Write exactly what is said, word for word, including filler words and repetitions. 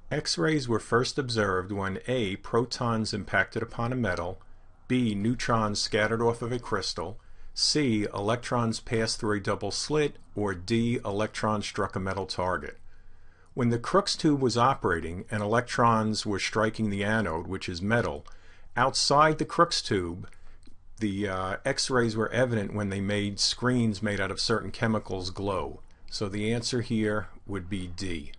X-rays were first observed when A. Protons impacted upon a metal, B. Neutrons scattered off of a crystal, C. Electrons passed through a double slit, or D. Electrons struck a metal target. When the Crookes tube was operating and electrons were striking the anode, which is metal, outside the Crookes tube, the uh, X-rays were evident when they made screens made out of certain chemicals glow. So the answer here would be D.